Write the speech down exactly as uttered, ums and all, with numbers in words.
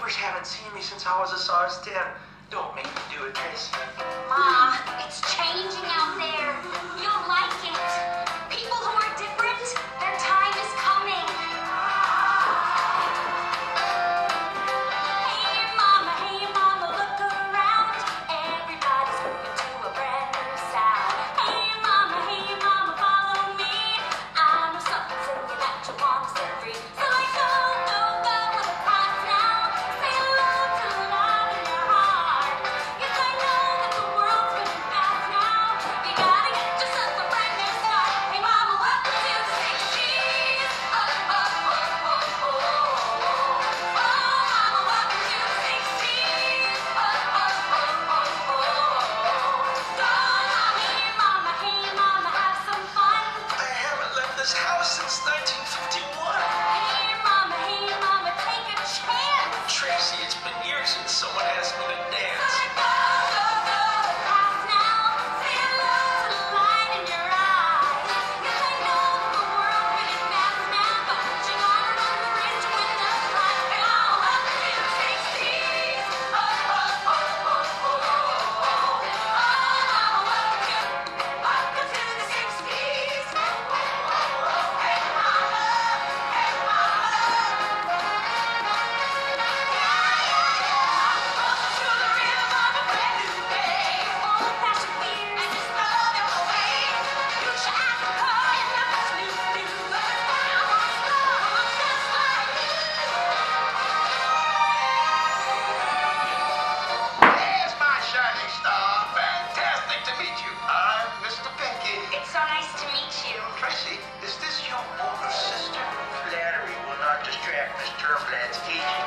neighbors haven't seen me since I was as size ten. Don't make me do it, Tracy. Ma, it's changing out there. You'll like it. People who are different, their time is coming. Hey, mama, hey, mama, look around. Everybody's moving to a brand new sound. Hey, mama, hey, mama, follow me. I know something's in you that you want to set free. So like go, go, go with the past now. Say hello to the love in your heart. Yes, I know that the world's moving fast now. You gotta get yourself a brand new start. Hey, mama, welcome to the sixties. Oh, oh, oh, oh, oh, oh. Oh, mama, welcome to the sixties. Oh, oh, oh, oh, oh. Go, hey, mama, hey, mama, have some fun. I haven't left this house since nineteen fifty-one. Hey, mama, hey, mama, take a chance. Tracy, it's been years since someone asked me to dance. Go, go, go, past now. Say hello to the light in your eyes. Yes, I know that the world's really fast now, but you gotta run the risk to win the prize. Hey, mama, welcome to the sixties. Oh, oh, oh, oh, oh, oh. Oh, mama, welcome to, welcome to the sixties. Oh, oh, oh, oh. Hey, mama, hey, mama. To the rhythm of a brand new day. Old-fashioned beer and just throw them away. You should ask the car and the best new new. But it's down on the floor, just like There's my shining star. Fantastic to meet you. I'm Mister Pinky. It's so nice to meet you. Tracy, is this your older sister? Flattery will not distract Miss Turnblad's teaching.